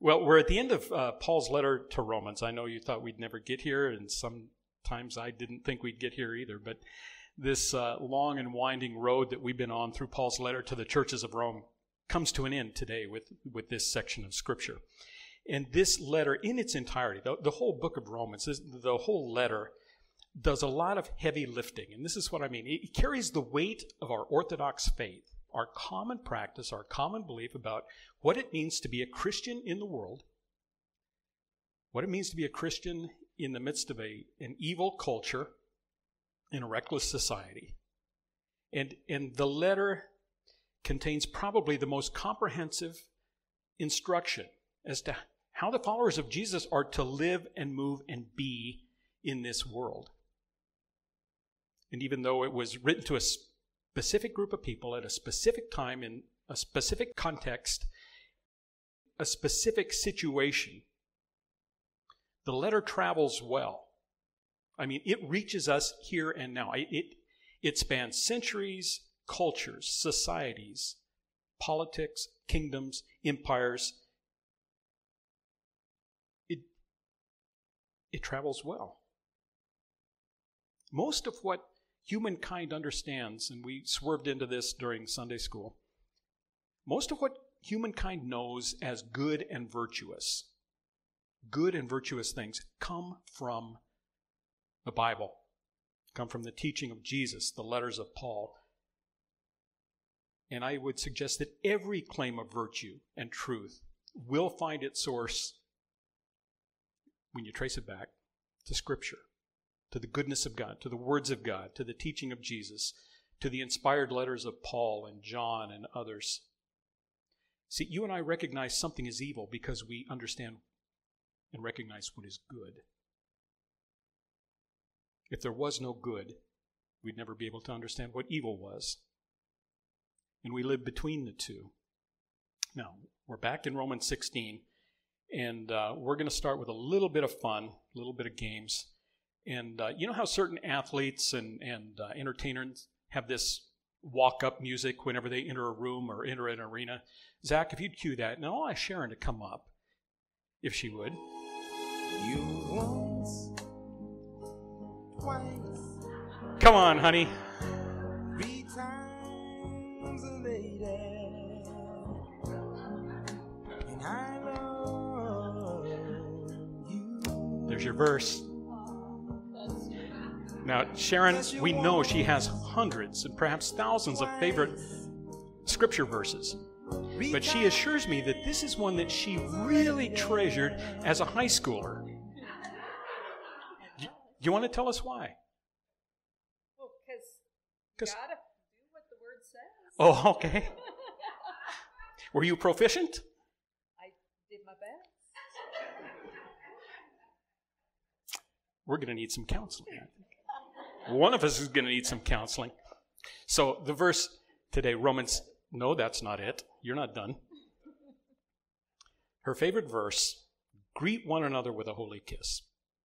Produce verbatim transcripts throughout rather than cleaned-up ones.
Well, we're at the end of uh, Paul's letter to Romans. I know you thought we'd never get here, and sometimes I didn't think we'd get here either. But this uh, long and winding road that we've been on through Paul's letter to the churches of Rome comes to an end today with, with this section of Scripture. And this letter in its entirety, the, the whole book of Romans, this, the whole letter does a lot of heavy lifting. And this is what I mean. It carries the weight of our orthodox faith, our common practice, our common belief about what it means to be a Christian in the world, what it means to be a Christian in the midst of a, an evil culture in a reckless society. And, and the letter contains probably the most comprehensive instruction as to how the followers of Jesus are to live and move and be in this world. And even though it was written to a specific group of people at a specific time in a specific context, a specific situation, the letter travels well. I mean, it reaches us here and now. It, it, it spans centuries, cultures, societies, politics, kingdoms, empires. It, it travels well. Most of what humankind understands, and we swerved into this during Sunday school, most of what humankind knows as good and virtuous, good and virtuous things come from the Bible, come from the teaching of Jesus, the letters of Paul. And I would suggest that every claim of virtue and truth will find its source, when you trace it back, to Scripture, to the goodness of God, to the words of God, to the teaching of Jesus, to the inspired letters of Paul and John and others. See, you and I recognize something is evil because we understand and recognize what is good. If there was no good, we'd never be able to understand what evil was. And we live between the two. Now, we're back in Romans sixteen, and uh, we're going to start with a little bit of fun, a little bit of games. And uh, you know how certain athletes and, and uh, entertainers have this walk-up music whenever they enter a room or enter an arena? Zach, if you'd cue that. Now I'll ask Sharon to come up, if she would. You once, twice. Come on, honey. Three times a lady. And I love you. There's your verse. Now, Sharon, we know she has hundreds and perhaps thousands of favorite scripture verses. But she assures me that this is one that she really treasured as a high schooler. Do you want to tell us why? Well, because you gotta do what the word says. Oh, okay. Were you proficient? I did my best. We're going to need some counseling. One of us is going to need some counseling. So the verse today, Romans, no, that's not it. You're not done. Her favorite verse, greet one another with a holy kiss.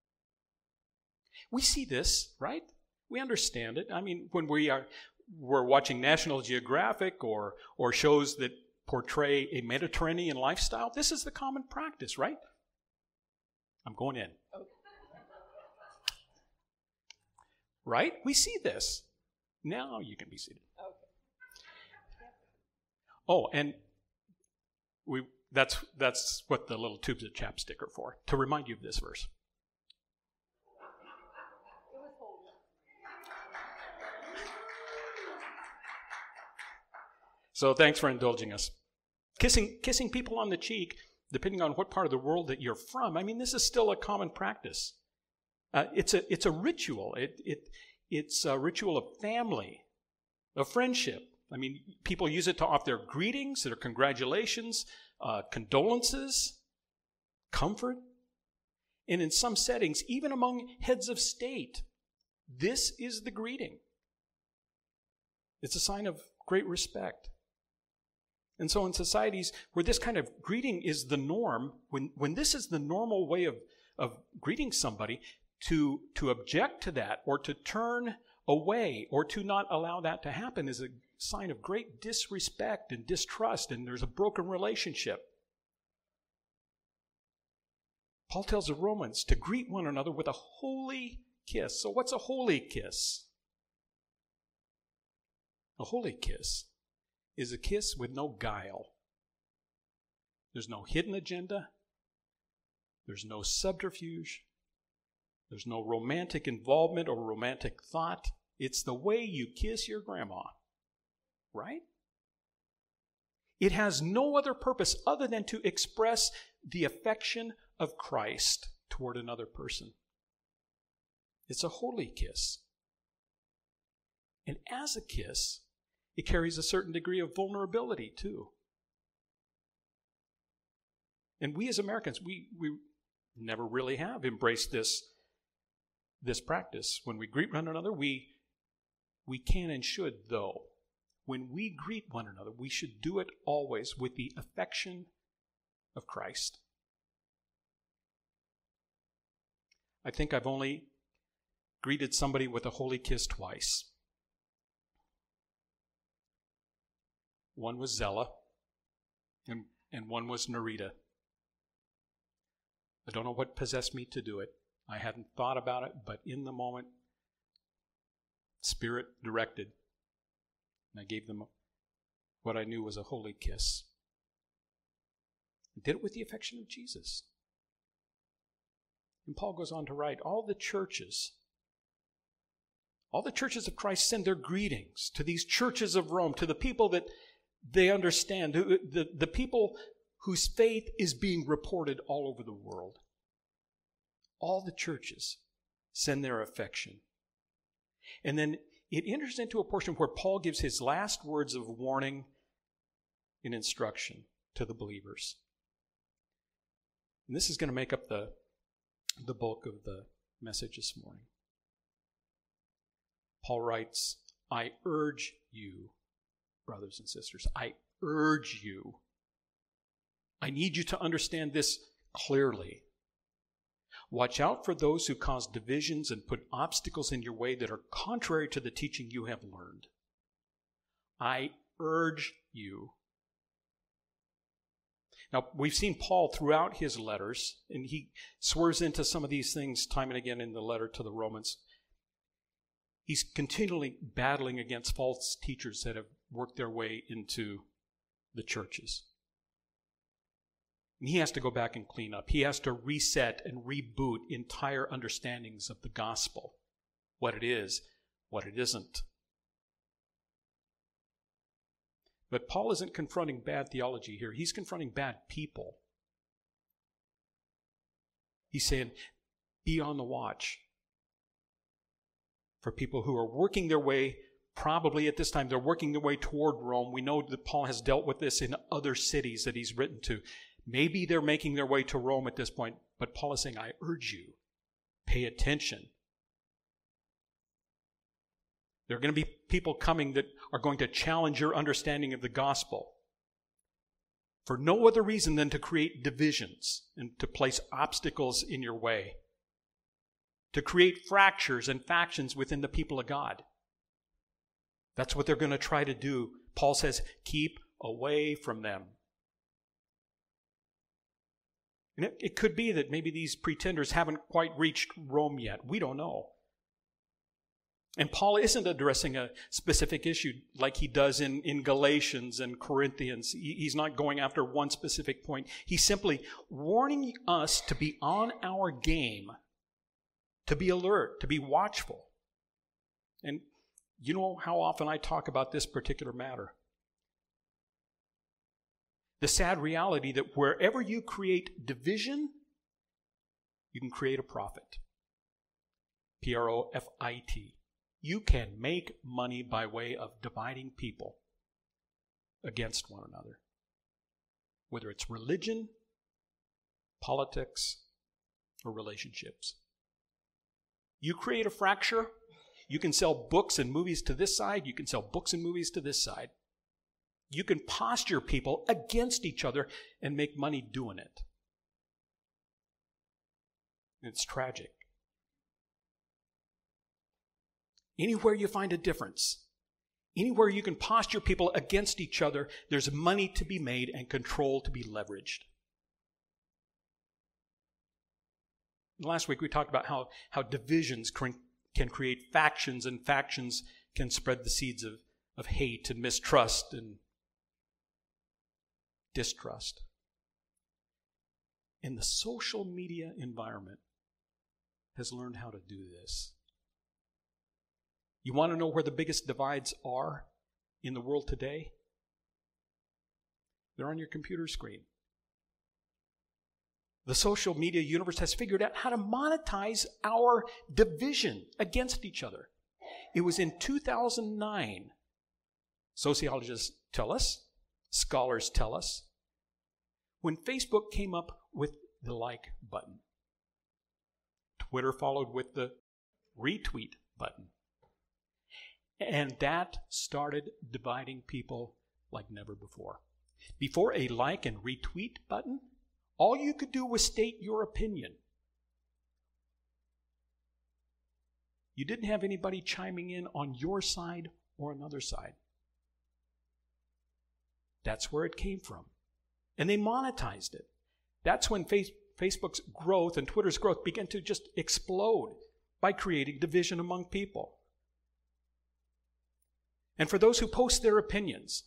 We see this, right? We understand it. I mean, when we are we're watching National Geographic or or shows that portray a Mediterranean lifestyle, this is the common practice, right? I'm going in. Okay. Right? We see this. Now you can be seated. Okay. Oh, and we that's that's what the little tubes of chapstick are for, to remind you of this verse. It was holy. So thanks for indulging us. Kissing kissing people on the cheek, depending on what part of the world that you're from, I mean, this is still a common practice. Uh, it's a it's a ritual. It it it's a ritual of family, of friendship. I mean, people use it to offer their greetings, their congratulations, uh, condolences, comfort, and in some settings, even among heads of state, this is the greeting. It's a sign of great respect. And so, in societies where this kind of greeting is the norm, when when this is the normal way of of greeting somebody, To, to object to that or to turn away or to not allow that to happen is a sign of great disrespect and distrust, and there's a broken relationship. Paul tells the Romans to greet one another with a holy kiss. So what's a holy kiss? A holy kiss is a kiss with no guile. There's no hidden agenda. There's no subterfuge. There's no romantic involvement or romantic thought. It's the way you kiss your grandma, right? It has no other purpose other than to express the affection of Christ toward another person. It's a holy kiss. And as a kiss, it carries a certain degree of vulnerability too. And we as Americans, we, we never really have embraced this, this practice. When we greet one another, we, we can and should, though. When we greet one another, we should do it always with the affection of Christ. I think I've only greeted somebody with a holy kiss twice. One was Zella, and, and one was Narita. I don't know what possessed me to do it. I hadn't thought about it, but in the moment, Spirit directed. And I gave them what I knew was a holy kiss. I did it with the affection of Jesus. And Paul goes on to write, all the churches, all the churches of Christ send their greetings to these churches of Rome, to the people that they understand, the, the people whose faith is being reported all over the world. All the churches send their affection. And then it enters into a portion where Paul gives his last words of warning and instruction to the believers. And this is going to make up the, the bulk of the message this morning. Paul writes, I urge you, brothers and sisters, I urge you. I need you to understand this clearly. Watch out for those who cause divisions and put obstacles in your way that are contrary to the teaching you have learned. I urge you. Now, we've seen Paul throughout his letters, and he swerves into some of these things time and again in the letter to the Romans. He's continually battling against false teachers that have worked their way into the churches. And he has to go back and clean up. He has to reset and reboot entire understandings of the gospel, what it is, what it isn't. But Paul isn't confronting bad theology here. He's confronting bad people. He's saying, be on the watch for people who are working their way, probably at this time, they're working their way toward Rome. We know that Paul has dealt with this in other cities that he's written to. Maybe they're making their way to Rome at this point, but Paul is saying, I urge you, pay attention. There are going to be people coming that are going to challenge your understanding of the gospel for no other reason than to create divisions and to place obstacles in your way, to create fractures and factions within the people of God. That's what they're going to try to do. Paul says, keep away from them. And it, it could be that maybe these pretenders haven't quite reached Rome yet. We don't know. And Paul isn't addressing a specific issue like he does in, in Galatians and Corinthians. He, he's not going after one specific point. He's simply warning us to be on our game, to be alert, to be watchful. And you know how often I talk about this particular matter. The sad reality that wherever you create division, you can create a profit. P R O F I T. You can make money by way of dividing people against one another. Whether it's religion, politics, or relationships. You create a fracture, you can sell books and movies to this side, you can sell books and movies to this side. You can posture people against each other and make money doing it. It's tragic. Anywhere you find a difference, anywhere you can posture people against each other, there's money to be made and control to be leveraged. Last week we talked about how, how divisions can, can create factions, and factions can spread the seeds of, of hate and mistrust and distrust. And the social media environment has learned how to do this. You want to know where the biggest divides are in the world today? They're on your computer screen. The social media universe has figured out how to monetize our division against each other. It was in two thousand nine, sociologists tell us, scholars tell us, when Facebook came up with the like button. Twitter followed with the retweet button. And that started dividing people like never before. Before a like and retweet button, all you could do was state your opinion. You didn't have anybody chiming in on your side or another side. That's where it came from. And they monetized it. That's when face, Facebook's growth and Twitter's growth began to just explode by creating division among people. And for those who post their opinions,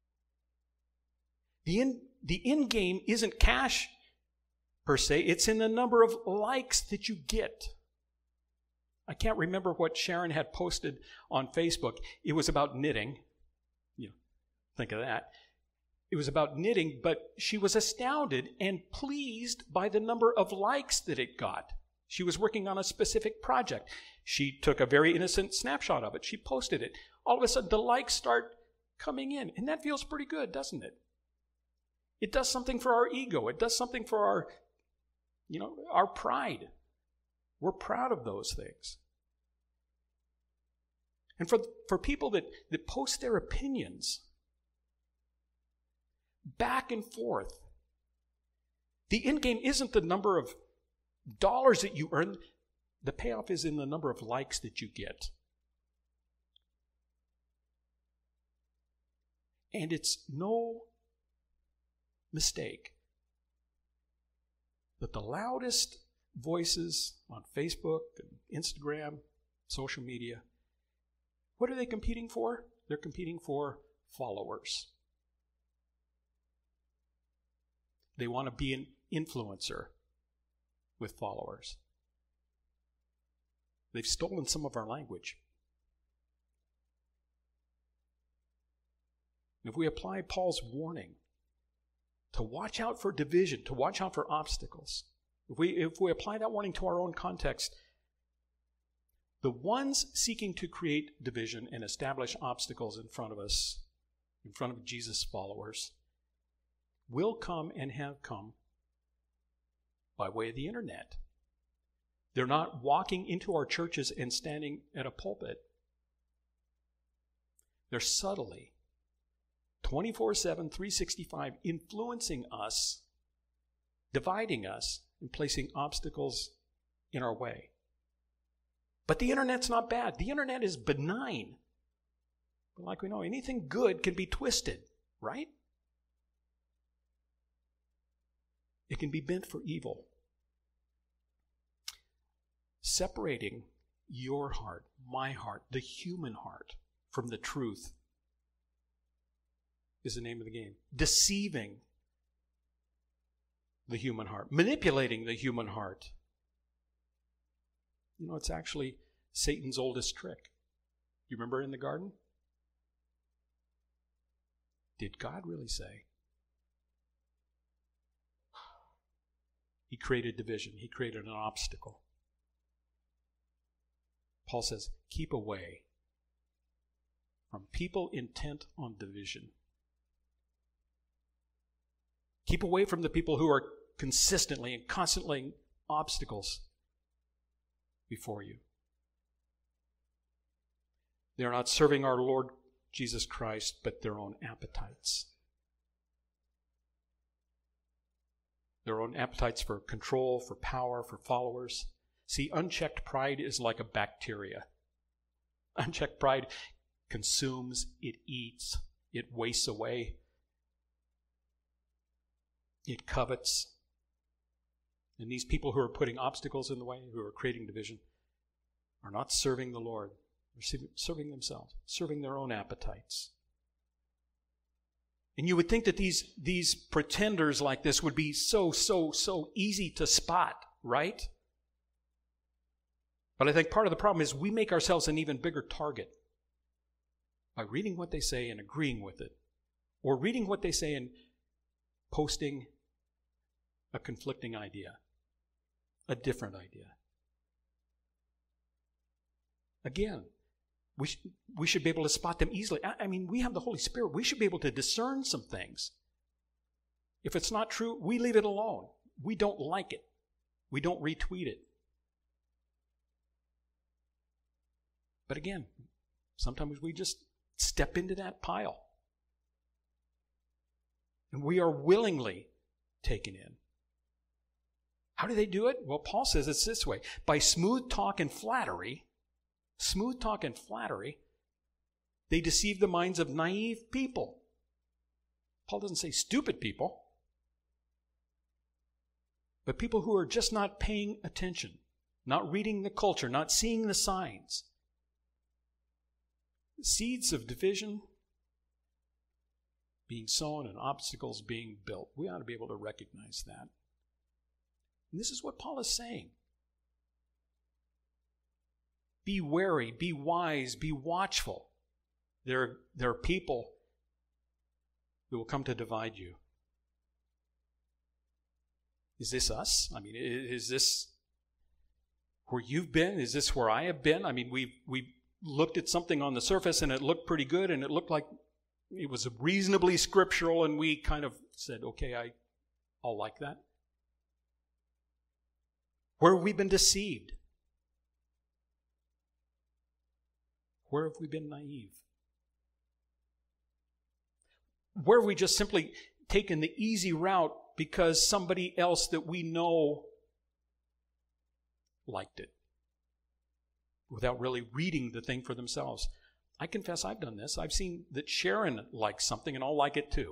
the in, the end game isn't cash per se, it's in the number of likes that you get. I can't remember what Sharon had posted on Facebook. It was about knitting. You know, think of that. It was about knitting, but she was astounded and pleased by the number of likes that it got. She was working on a specific project. She took a very innocent snapshot of it. She posted it. All of a sudden, the likes start coming in. And that feels pretty good, doesn't it? It does something for our ego. It does something for our, you know, our pride. We're proud of those things. And for, for people that, that post their opinions back and forth, the end game isn't the number of dollars that you earn. The payoff is in the number of likes that you get. And it's no mistake that the loudest voices on Facebook and Instagram, social media, what are they competing for? They're competing for followers. They want to be an influencer with followers. They've stolen some of our language. If we apply Paul's warning to watch out for division, to watch out for obstacles, if we, if we apply that warning to our own context, the ones seeking to create division and establish obstacles in front of us, in front of Jesus' followers, will come and have come by way of the internet. They're not walking into our churches and standing at a pulpit. They're subtly, twenty-four seven, three sixty-five, influencing us, dividing us, and placing obstacles in our way. But the internet's not bad. The internet is benign. But like we know, anything good can be twisted, right? It can be bent for evil. Separating your heart, my heart, the human heart, from the truth is the name of the game. Deceiving the human heart, manipulating the human heart. You know, it's actually Satan's oldest trick. You remember in the garden? Did God really say? He created division. He created an obstacle. Paul says, keep away from people intent on division. Keep away from the people who are consistently and constantly obstacles before you. They are not serving our Lord Jesus Christ, but their own appetites. Their own appetites for control, for power, for followers. See, unchecked pride is like a bacteria. Unchecked pride consumes, it eats, it wastes away. It covets. And these people who are putting obstacles in the way, who are creating division, are not serving the Lord. They're serving themselves, serving their own appetites. And you would think that these, these pretenders like this would be so, so, so easy to spot, right? But I think part of the problem is we make ourselves an even bigger target by reading what they say and agreeing with it, or reading what they say and posting a conflicting idea, a different idea. Again, we, sh- we should be able to spot them easily. I, I mean, we have the Holy Spirit. We should be able to discern some things. If it's not true, we leave it alone. We don't like it. We don't retweet it. But again, sometimes we just step into that pile. And we are willingly taken in. How do they do it? Well, Paul says it's this way. By smooth talk and flattery, smooth talk and flattery, they deceive the minds of naive people. Paul doesn't say stupid people, but people who are just not paying attention, not reading the culture, not seeing the signs. Seeds of division being sown and obstacles being built. We ought to be able to recognize that. And this is what Paul is saying. Be wary, be wise, be watchful. There, there are people who will come to divide you. Is this us? I mean, is this where you've been? Is this where I have been? I mean, we've, we've looked at something on the surface and it looked pretty good and it looked like it was reasonably scriptural and we kind of said, okay, I, I'll like that. Where have we been deceived? Where have we been naive? Where have we just simply taken the easy route because somebody else that we know liked it, without really reading the thing for themselves? I confess I've done this. I've seen that Sharon likes something and I'll like it too.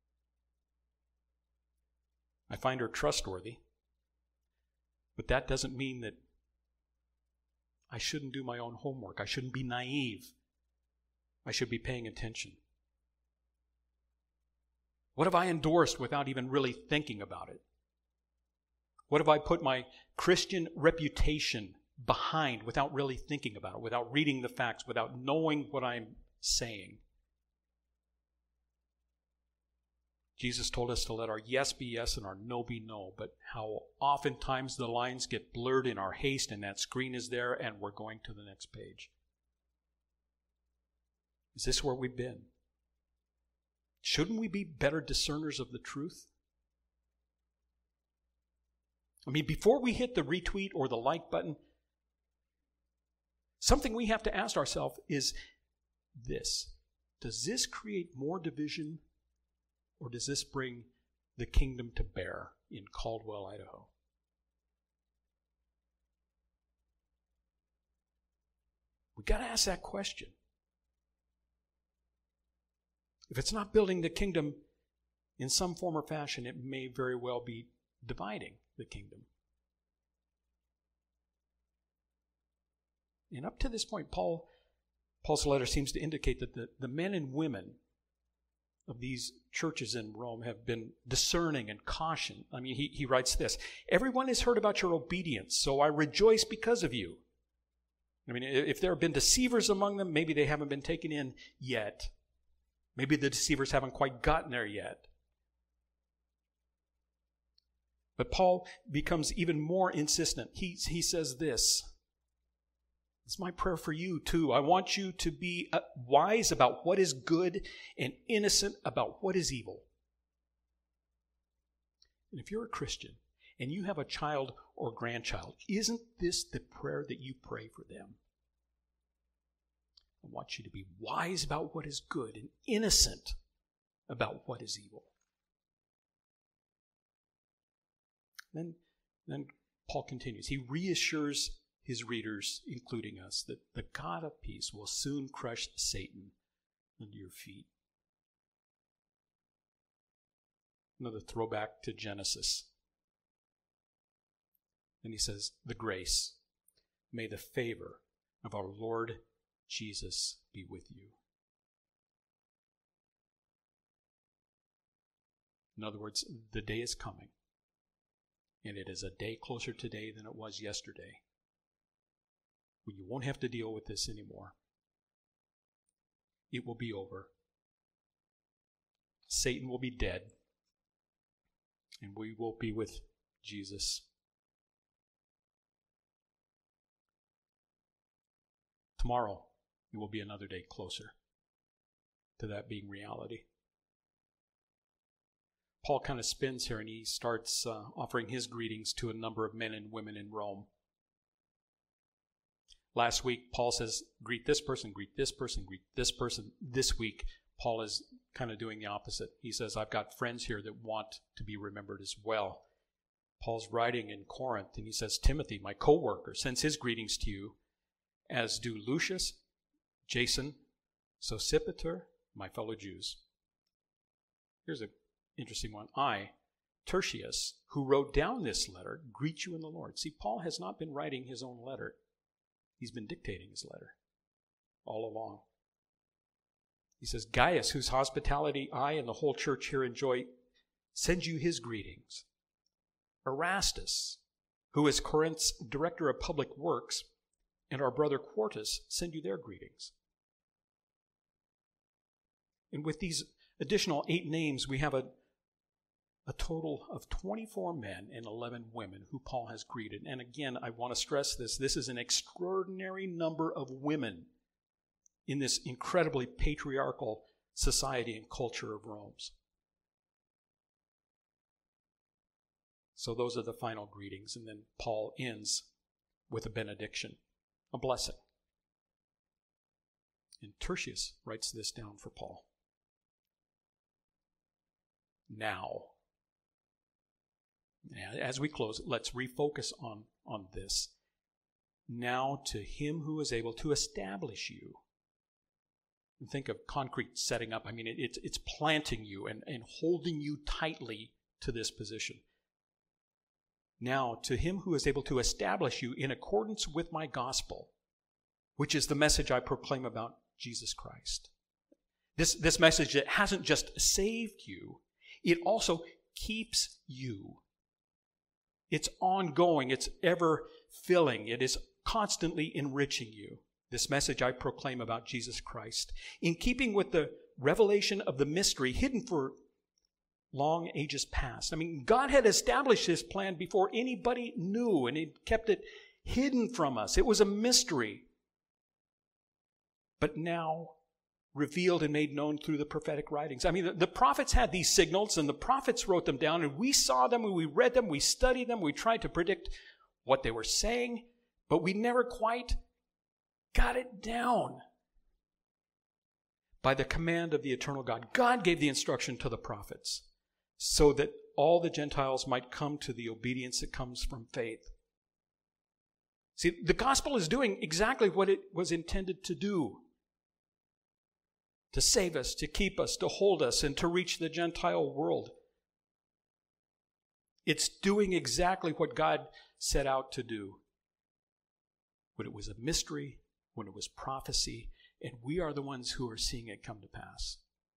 I find her trustworthy. But that doesn't mean that I shouldn't do my own homework. I shouldn't be naive. I should be paying attention. What have I endorsed without even really thinking about it? What have I put my Christian reputation behind without really thinking about it, without reading the facts, without knowing what I'm saying? Jesus told us to let our yes be yes and our no be no, but how oftentimes the lines get blurred in our haste and that screen is there and we're going to the next page. Is this where we've been? Shouldn't we be better discerners of the truth? I mean, before we hit the retweet or the like button, something we have to ask ourselves is this: does this create more division, or does this bring the kingdom to bear in Caldwell, Idaho? We've got to ask that question. If it's not building the kingdom in some form or fashion, it may very well be dividing the kingdom. And up to this point, Paul, Paul's letter seems to indicate that the, the men and women of these churches in Rome have been discerning and cautioned. I mean, he, he writes this: everyone has heard about your obedience, so I rejoice because of you. I mean, if there have been deceivers among them, maybe they haven't been taken in yet. Maybe the deceivers haven't quite gotten there yet. But Paul becomes even more insistent. He, he says this: it's my prayer for you too. I want you to be uh, wise about what is good and innocent about what is evil. And if you're a Christian and you have a child or grandchild, isn't this the prayer that you pray for them? I want you to be wise about what is good and innocent about what is evil. Then, then Paul continues. He reassures his readers, including us, that the God of peace will soon crush Satan under your feet. Another throwback to Genesis. And he says, the grace, may the favor of our Lord Jesus be with you. In other words, the day is coming, and it is a day closer today than it was yesterday, when you won't have to deal with this anymore. It will be over. Satan will be dead, and we will be with Jesus. Tomorrow, it will be another day closer to that being reality. Paul kind of spins here, and he starts uh, offering his greetings to a number of men and women in Rome. Last week, Paul says, greet this person, greet this person, greet this person. This week, Paul is kind of doing the opposite. He says, I've got friends here that want to be remembered as well. Paul's writing in Corinth, and he says, Timothy, my co-worker, sends his greetings to you, as do Lucius, Jason, Sosipater, my fellow Jews. Here's an interesting one. I, Tertius, who wrote down this letter, greet you in the Lord. See, Paul has not been writing his own letter. He's been dictating his letter all along. He says, Gaius, whose hospitality I and the whole church here enjoy, sends you his greetings. Erastus, who is Corinth's director of public works, and our brother Quartus send you their greetings. And with these additional eight names, we have a, a total of twenty-four men and eleven women who Paul has greeted. And again, I want to stress this. This is an extraordinary number of women in this incredibly patriarchal society and culture of Rome's. So those are the final greetings. And then Paul ends with a benediction, a blessing. And Tertius writes this down for Paul. Now, as we close, let's refocus on, on this. Now to him who is able to establish you. And think of concrete setting up. I mean, it, it's, it's planting you and, and holding you tightly to this position. Now to him who is able to establish you in accordance with my gospel, which is the message I proclaim about Jesus Christ. This, this message that hasn't just saved you, it also keeps you. It's ongoing. It's ever filling. It is constantly enriching you. This message I proclaim about Jesus Christ, in keeping with the revelation of the mystery hidden for long ages past. I mean, God had established His plan before anybody knew, and He kept it hidden from us. It was a mystery. But now revealed and made known through the prophetic writings. I mean, the, the prophets had these signals, and the prophets wrote them down, and we saw them, and we read them, we studied them, we tried to predict what they were saying, but we never quite got it down. By the command of the eternal God, God gave the instruction to the prophets so that all the Gentiles might come to the obedience that comes from faith. See, the gospel is doing exactly what it was intended to do. To save us, to keep us, to hold us, and to reach the Gentile world. It's doing exactly what God set out to do. When it was a mystery, when it was prophecy, and we are the ones who are seeing it come to pass.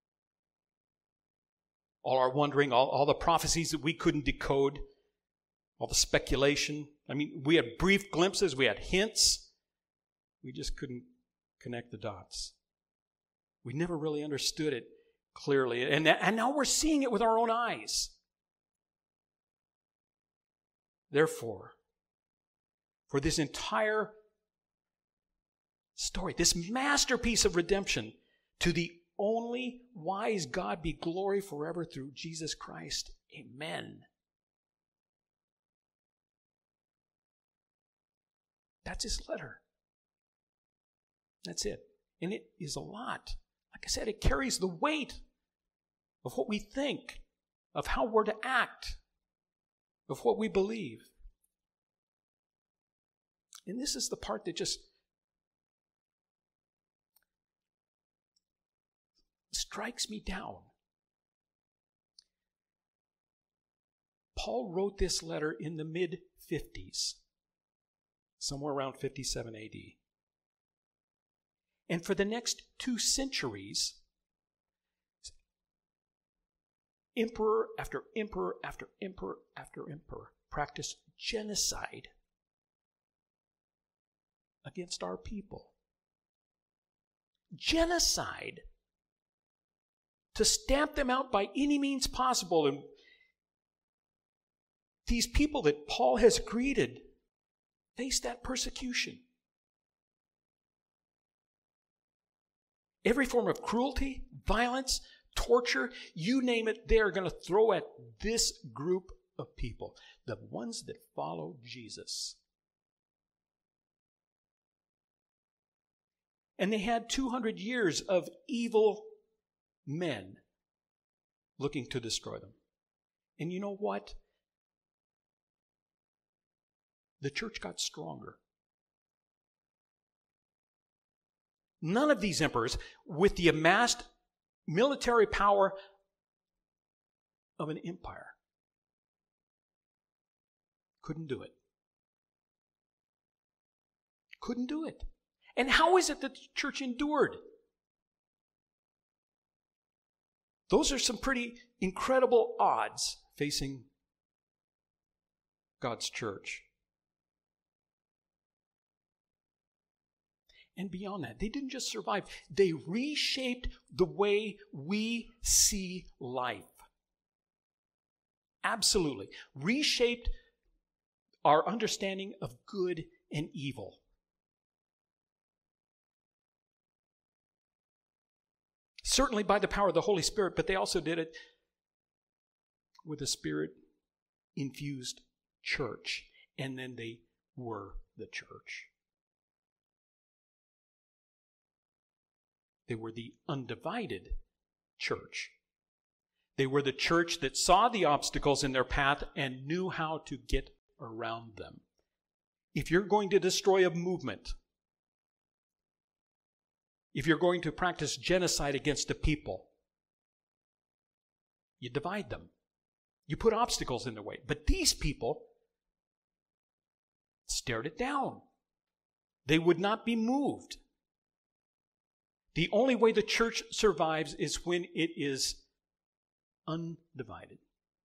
All our wondering, all, all the prophecies that we couldn't decode, all the speculation. I mean, we had brief glimpses, we had hints. We just couldn't connect the dots. We never really understood it clearly. And, and now we're seeing it with our own eyes. Therefore, for this entire story, this masterpiece of redemption, to the only wise God be glory forever through Jesus Christ. Amen. That's his letter. That's it. And it is a lot. Like I said, it carries the weight of what we think, of how we're to act, of what we believe. And this is the part that just strikes me down. Paul wrote this letter in the mid fifties, somewhere around fifty-seven A D. And for the next two centuries, emperor after emperor after emperor after emperor practiced genocide against our people. Genocide. To stamp them out by any means possible. And these people that Paul has greeted face that persecution. Every form of cruelty, violence, torture, you name it, they're going to throw at this group of people, the ones that follow Jesus. And they had two hundred years of evil men looking to destroy them. And you know what? The church got stronger. None of these emperors, with the amassed military power of an empire, couldn't do it. Couldn't do it. And how is it that the church endured? Those are some pretty incredible odds facing God's church. And beyond that, they didn't just survive. They reshaped the way we see life. Absolutely. Reshaped our understanding of good and evil. Certainly by the power of the Holy Spirit, but they also did it with a Spirit-infused church. And then they were the church. They were the undivided church. They were the church that saw the obstacles in their path and knew how to get around them. If you're going to destroy a movement, if you're going to practice genocide against a people, you divide them. You put obstacles in their way. But these people stared it down. They would not be moved. The only way the church survives is when it is undivided.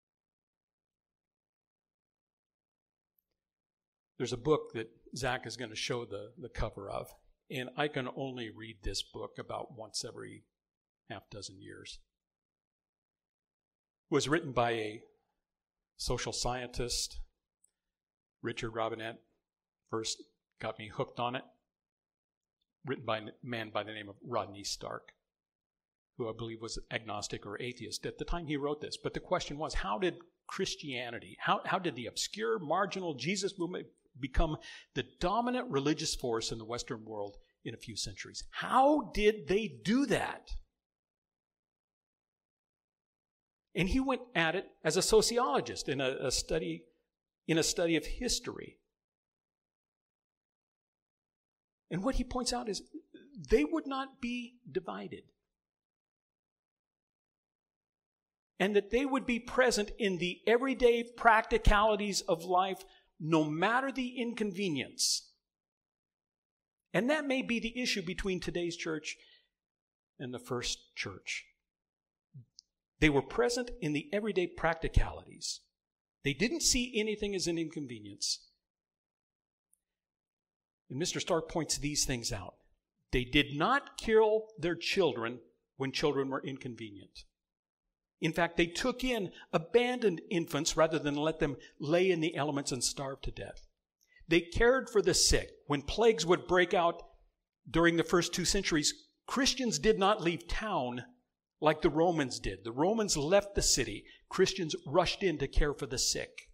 There's a book that Zach is going to show the, the cover of, and I can only read this book about once every half dozen years. It was written by a social scientist, Richard Robinette. First got me hooked on it. Written by a man by the name of Rodney Stark, who I believe was agnostic or atheist at the time he wrote this. But the question was, how did Christianity, how, how did the obscure, marginal Jesus movement become the dominant religious force in the Western world in a few centuries? How did they do that? And he went at it as a sociologist in a, a study, in a study of history. And what he points out is they would not be divided. And that they would be present in the everyday practicalities of life, no matter the inconvenience. And that may be the issue between today's church and the first church. They were present in the everyday practicalities. They didn't see anything as an inconvenience. And Mister Stark points these things out. They did not kill their children when children were inconvenient. In fact, they took in abandoned infants rather than let them lay in the elements and starve to death. They cared for the sick. When plagues would break out during the first two centuries, Christians did not leave town like the Romans did. The Romans left the city. Christians rushed in to care for the sick.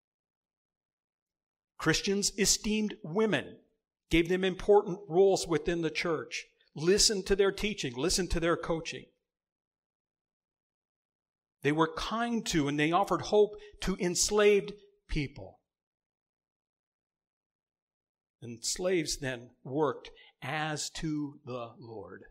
Christians esteemed women, gave them important roles within the church, listened to their teaching, listened to their coaching. They were kind to and they offered hope to enslaved people. And slaves then worked as to the Lord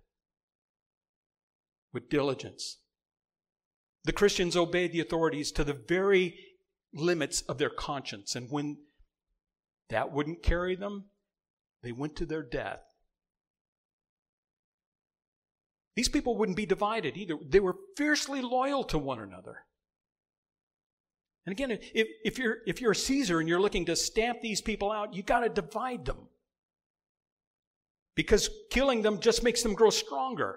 with diligence. The Christians obeyed the authorities to the very limits of their conscience. And when that wouldn't carry them, they went to their death. These people wouldn't be divided either. They were fiercely loyal to one another. And again, if, if you're if you're a Caesar and you're looking to stamp these people out, you got to divide them. Because killing them just makes them grow stronger.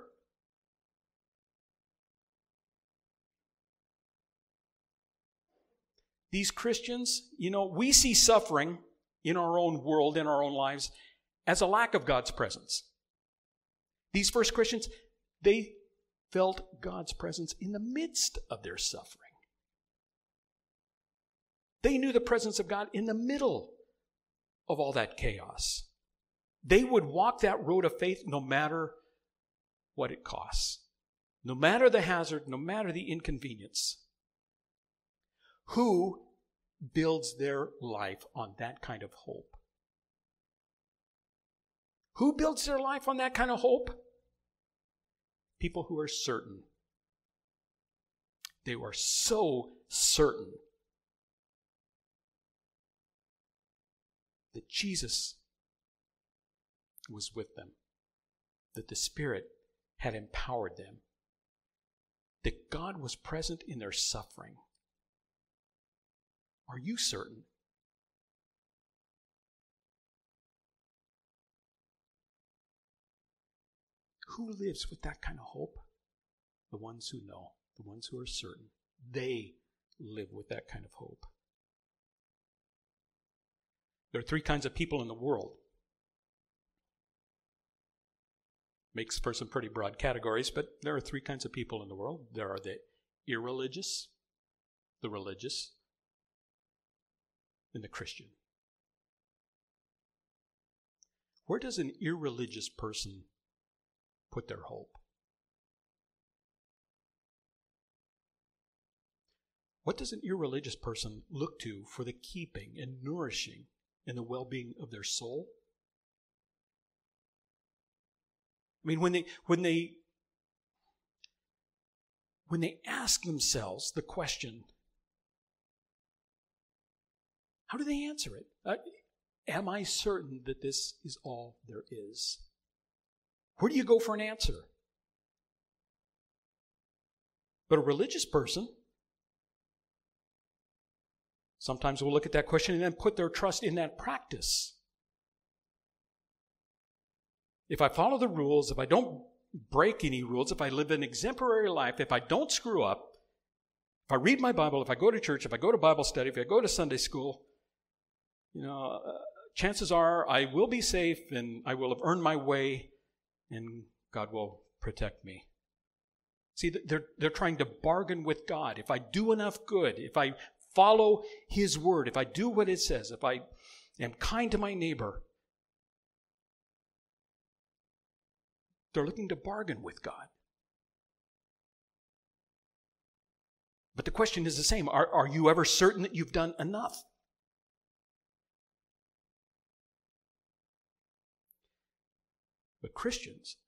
These Christians, you know, we see suffering in our own world, in our own lives, as a lack of God's presence. These first Christians, they felt God's presence in the midst of their suffering. They knew the presence of God in the middle of all that chaos. They would walk that road of faith no matter what it costs. No matter the hazard, no matter the inconvenience. Who builds their life on that kind of hope? Who builds their life on that kind of hope? People who are certain. They were so certain that Jesus was with them, that the Spirit had empowered them, that God was present in their suffering. Are you certain? Who lives with that kind of hope? The ones who know, the ones who are certain. They live with that kind of hope. There are three kinds of people in the world. Makes for some pretty broad categories, but there are three kinds of people in the world. There are the irreligious, the religious, and the Christian. Where does an irreligious person put their hope? What does an irreligious person look to for the keeping and nourishing and the well-being of their soul? I mean, when they when they when they ask themselves the question, how do they answer it? Uh, am I certain that this is all there is? Where do you go for an answer? But a religious person sometimes will look at that question and then put their trust in that practice. If I follow the rules, if I don't break any rules, if I live an exemplary life, if I don't screw up, if I read my Bible, if I go to church, if I go to Bible study, if I go to Sunday school, you know, uh, chances are I will be safe and I will have earned my way and God will protect me. See, they're, they're trying to bargain with God. If I do enough good, if I follow His word, if I do what it says, if I am kind to my neighbor, they're looking to bargain with God. But the question is the same. Are, are you ever certain that you've done enough? But Christians,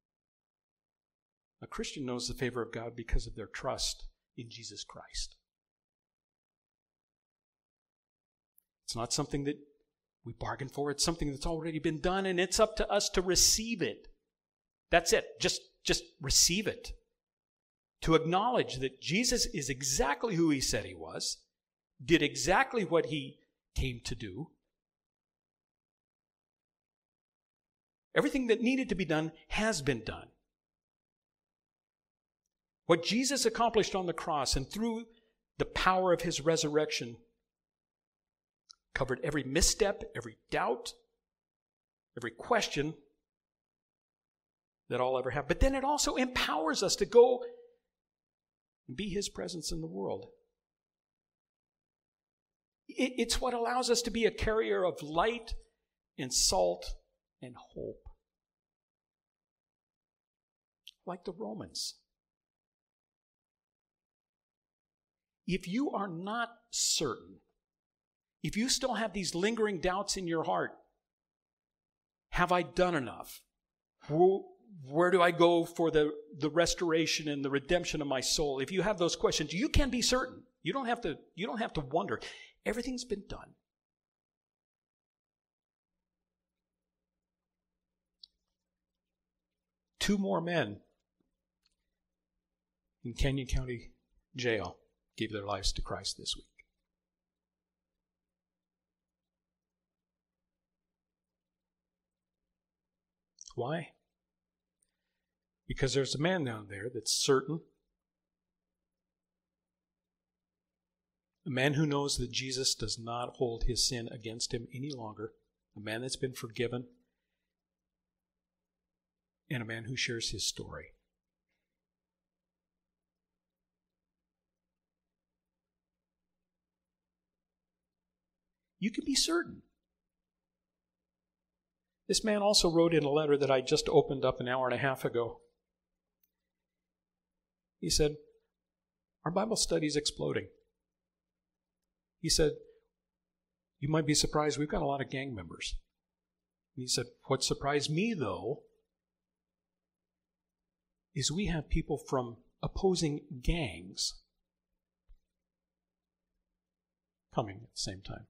a Christian knows the favor of God because of their trust in Jesus Christ. It's not something that we bargain for. It's something that's already been done, and it's up to us to receive it. That's it. Just, just receive it. To acknowledge that Jesus is exactly who He said He was, did exactly what He came to do. Everything that needed to be done has been done. What Jesus accomplished on the cross and through the power of His resurrection covered every misstep, every doubt, every question that all ever have. But then it also empowers us to go and be His presence in the world. It, it's what allows us to be a carrier of light and salt and hope. Like the Romans. If you are not certain, if you still have these lingering doubts in your heart, have I done enough? Where, where do I go for the, the restoration and the redemption of my soul? If you have those questions, you can be certain. You don't have to, you don't have to wonder. Everything's been done. Two more men in Kenyon County Jail gave their lives to Christ this week. Why? Because there's a man down there that's certain, a man who knows that Jesus does not hold his sin against him any longer, a man that's been forgiven, and a man who shares his story. You can be certain. This man also wrote in a letter that I just opened up an hour and a half ago. He said, our Bible study is exploding. He said, you might be surprised, we've got a lot of gang members. And he said, what surprised me, though, is we have people from opposing gangs coming at the same time.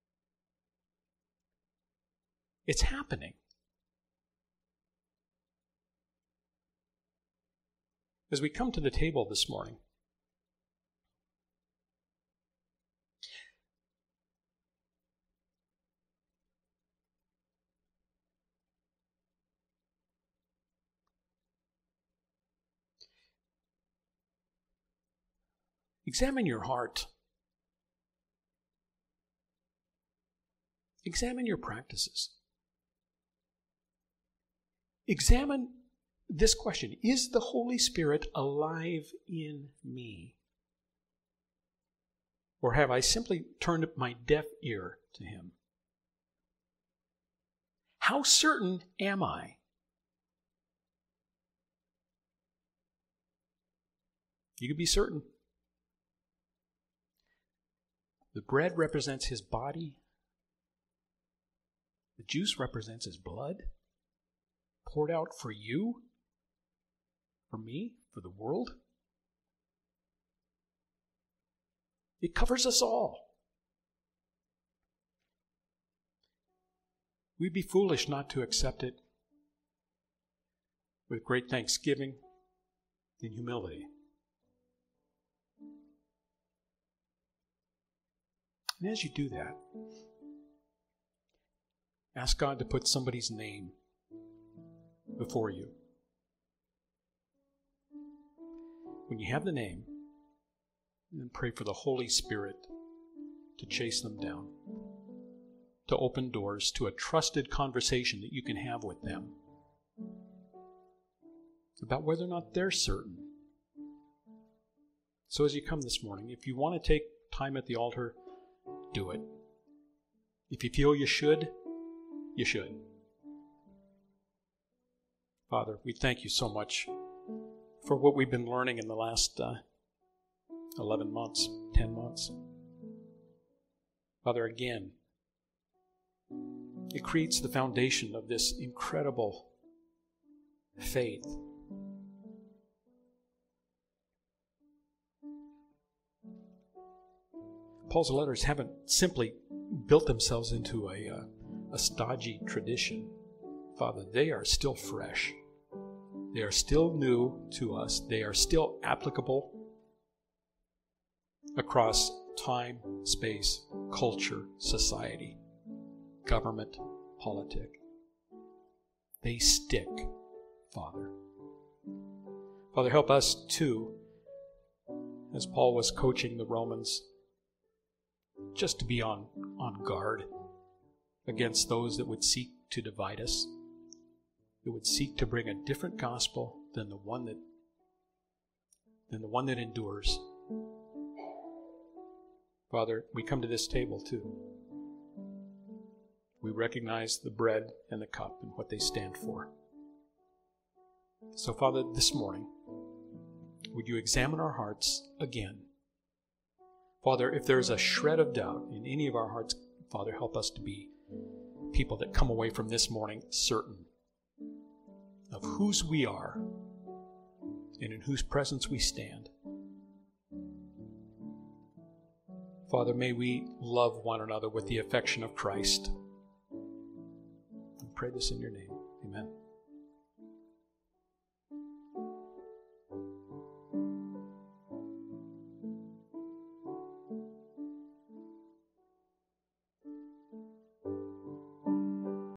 It's happening. As we come to the table this morning, examine your heart. Examine your practices. Examine this question. Is the Holy Spirit alive in me? Or have I simply turned my deaf ear to him? How certain am I? You can be certain. The bread represents his body. The juice represents his blood, poured out for you, for me, for the world. It covers us all. We'd be foolish not to accept it with great thanksgiving and humility. And as you do that, ask God to put somebody's name before you. When you have the name, then pray for the Holy Spirit to chase them down, to open doors to a trusted conversation that you can have with them about whether or not they're certain. So as you come this morning, if you want to take time at the altar, do it. If you feel you should, you should. Father, we thank you so much for what we've been learning in the last uh, eleven months, ten months. Father, again, it creates the foundation of this incredible faith. Paul's letters haven't simply built themselves into a, uh, a stodgy tradition. Father, they are still fresh. They are still new to us. They are still applicable across time, space, culture, society, government, politic. They stick, Father. Father, help us too, as Paul was coaching the Romans, just to be on, on guard against those that would seek to divide us, that would seek to bring a different gospel than the one that than the one that endures. Father, we come to this table too. We recognize the bread and the cup and what they stand for. So, Father, this morning, would you examine our hearts again? Father, if there's a shred of doubt in any of our hearts, Father, help us to be people that come away from this morning certain of whose we are and in whose presence we stand. Father, may we love one another with the affection of Christ. I pray this in your name. Amen.